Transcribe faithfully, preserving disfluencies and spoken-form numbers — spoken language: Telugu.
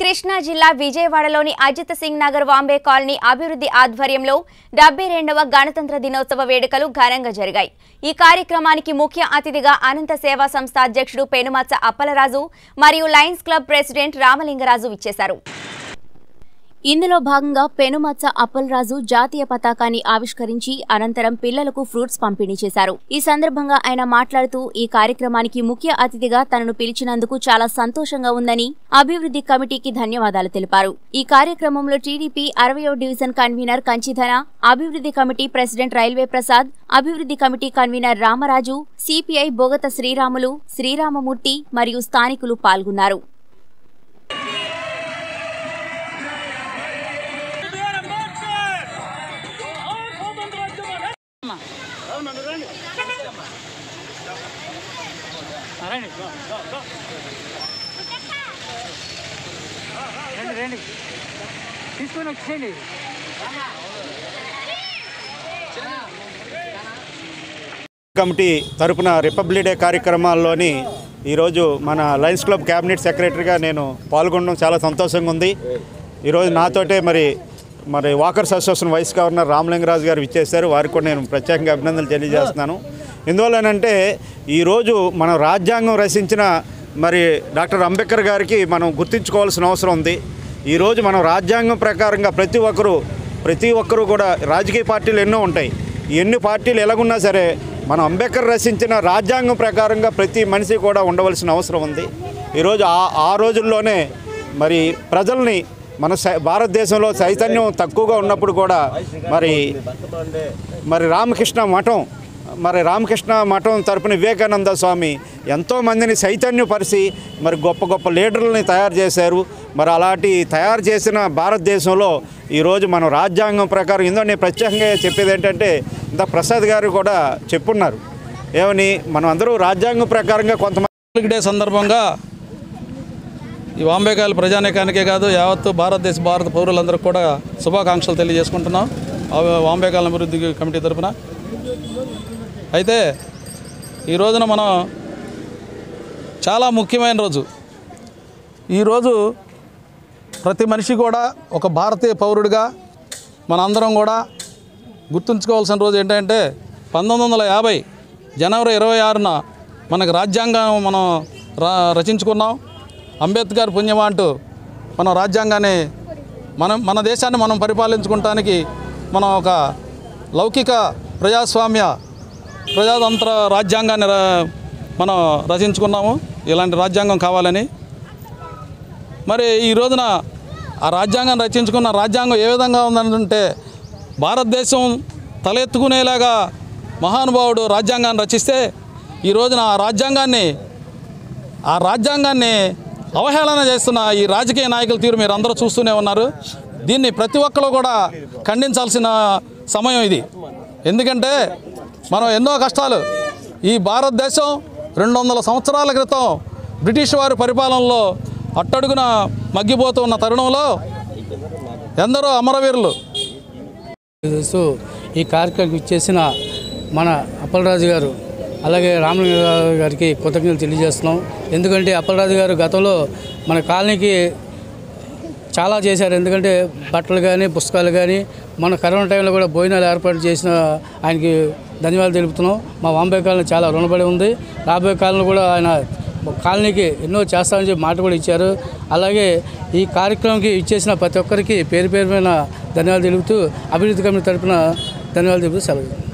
కృష్ణా జిల్లా విజయవాడలోని అజిత్ సింగ్ నగర్ వాంబే కాలనీ అభివృద్ధి ఆధ్వర్యంలో డెబ్బై రెండవ గణతంత్ర దినోత్సవ వేడుకలు ఘనంగా జరిగాయి। ఈ కార్యక్రమానికి ముఖ్య అతిథిగా అనంత సేవా సంస్థ అధ్యక్షుడు పెనుమచ్చ అప్పలరాజు మరియు లయన్స్ క్లబ్ ప్రెసిడెంట్ రామలింగరాజు విచ్చేశారు। ఇందులో భాగంగా పెనుమచ్చ అప్పలరాజు జాతీయ పతాకాన్ని ఆవిష్కరించి అనంతరం పిల్లలకు ఫ్రూట్స్ పంపిణీ చేశారు। ఈ సందర్భంగా ఆయన మాట్లాడుతూ ఈ కార్యక్రమానికి ముఖ్య అతిథిగా తనను పిలిచినందుకు చాలా సంతోషంగా ఉందని అభివృద్ధి కమిటీకి ధన్యవాదాలు తెలిపారు। ఈ కార్యక్రమంలో టీడీపీ అరవయో డివిజన్ కన్వీనర్ కంచిధర, అభివృద్ధి కమిటీ ప్రెసిడెంట్ రైల్వే ప్రసాద్, అభివృద్ధి committee convener Ramaraju, CPI Bogatha Sriramulu, Sriramamurthy మరియు స్థానికులు పాల్గొన్నారు। కమిటీ తరపున రిపబ్లిక్ డే కార్యక్రమాల్లోని ఈరోజు మన లయన్స్ క్లబ్ క్యాబినెట్ సెక్రటరీగా నేను పాల్గొనడం చాలా సంతోషంగా ఉంది। ఈరోజు నాతోటే మరి మరి walkers association vice governor Ramalingaraju garu విచ్చేశారు। వారికి కూడా నేను ప్రత్యేకంగా అభినందనలు తెలియజేస్తున్నాను। ఎందువల్లనంటే ఈరోజు మన రాజ్యాంగం రచించిన మరి డాక్టర్ అంబేద్కర్ గారికి మనం గుర్తించుకోవాల్సిన అవసరం ఉంది। ఈరోజు మనం రాజ్యాంగం ప్రకారంగా ప్రతి ఒక్కరూ ప్రతి ఒక్కరూ కూడా రాజకీయ పార్టీలు ఎన్నో ఉంటాయి, ఎన్ని పార్టీలు ఎలాగున్నా సరే మనం అంబేద్కర్ రచించిన రాజ్యాంగం ప్రకారంగా ప్రతి మనిషి కూడా ఉండవలసిన అవసరం ఉంది। ఈరోజు ఆ ఆ రోజుల్లోనే మరి ప్రజల్ని మన భారతదేశంలో చైతన్యం తక్కువగా ఉన్నప్పుడు కూడా మరి మరి రామకృష్ణ మఠం మరి రామకృష్ణ మఠం తరపున వివేకానంద స్వామి ఎంతోమందిని చైతన్యపరిచి మరి గొప్ప గొప్ప లీడర్లని తయారు చేశారు। మరి అలాంటి తయారు చేసిన భారతదేశంలో ఈరోజు మనం రాజ్యాంగం ప్రకారం ఇందో నేను ప్రత్యేకంగా చెప్పేది ఏంటంటే ఇంత ప్రసాద్ గారు కూడా చెప్పున్నారు ఏమని, మనం అందరూ రాజ్యాంగం ప్రకారంగా కొంతమంది డే సందర్భంగా ఈ వాంబేకాయల ప్రజానీకానికే కాదు యావత్తు భారతదేశ భారత పౌరులందరికీ కూడా శుభాకాంక్షలు తెలియజేసుకుంటున్నాం వాంబేకాయల అభివృద్ధి కమిటీ తరఫున। అయితే ఈ రోజున మనం చాలా ముఖ్యమైన రోజు, ఈరోజు ప్రతి మనిషి కూడా ఒక భారతీయ పౌరుడిగా మనందరం కూడా గుర్తుంచుకోవాల్సిన రోజు ఏంటంటే పంతొమ్మిది వందల యాభై జనవరి ఇరవై ఆరున మనకు రాజ్యాంగం మనం రచించుకున్నాం। అంబేద్కర్ పుణ్యమా అంటూ మనం రాజ్యాంగాన్ని మనం మన దేశాన్ని మనం పరిపాలించుకోవడానికి మనం ఒక లౌకిక ప్రజాస్వామ్య ప్రజాతంత్ర రాజ్యాంగాన్ని మనం రచించుకున్నాము। ఇలాంటి రాజ్యాంగం కావాలని మరి ఈ రోజున ఆ రాజ్యాంగాన్ని రచించుకున్న రాజ్యాంగం ఏ విధంగా ఉందంటే భారతదేశం తలెత్తుకునేలాగా మహానుభావుడు రాజ్యాంగాన్ని రచిస్తే ఈ రోజున ఆ రాజ్యాంగాన్ని ఆ రాజ్యాంగాన్ని అవహేళన చేస్తున్న ఈ రాజకీయ నాయకుల తీరు మీరు అందరూ చూస్తూనే ఉన్నారు। దీన్ని ప్రతి ఒక్కరు కూడా ఖండించాల్సిన సమయం ఇది। ఎందుకంటే మనం ఎన్నో కష్టాలు ఈ భారతదేశం రెండు వందల సంవత్సరాల క్రితం బ్రిటిష్ వారి పరిపాలనలో అట్టడుగున మగ్గిపోతూ ఉన్న తరుణంలో ఎందరో అమరవీరులు ఈ కార్యక్రమం ఇచ్చేసిన మన అప్పలరాజు గారు అలాగే రామలింగరాజు గారికి కృతజ్ఞతలు తెలియజేస్తున్నాం। ఎందుకంటే అప్పలరాజు గారు గతంలో మన కాలనీకి చాలా చేశారు। ఎందుకంటే బట్టలు కానీ పుస్తకాలు కానీ మన కరోనా టైంలో కూడా భోజనాలు ఏర్పాటు చేసిన ఆయనకి ధన్యవాదాలు తెలుపుతున్నాం। మా వాంబే కాలనీ చాలా రుణపడి ఉంది। రాబోయే కాలంలో కూడా ఆయన కాలనీకి ఎన్నో చేస్తామని చెప్పి మాట కూడా ఇచ్చారు। అలాగే ఈ కార్యక్రమంకి ఇచ్చేసిన ప్రతి ఒక్కరికి పేరు పేరు మీద ధన్యవాదాలు తెలుపుతూ అభివృద్ధి కమిటీ తరఫున ధన్యవాదాలు తెలుపుతూ సెలవు।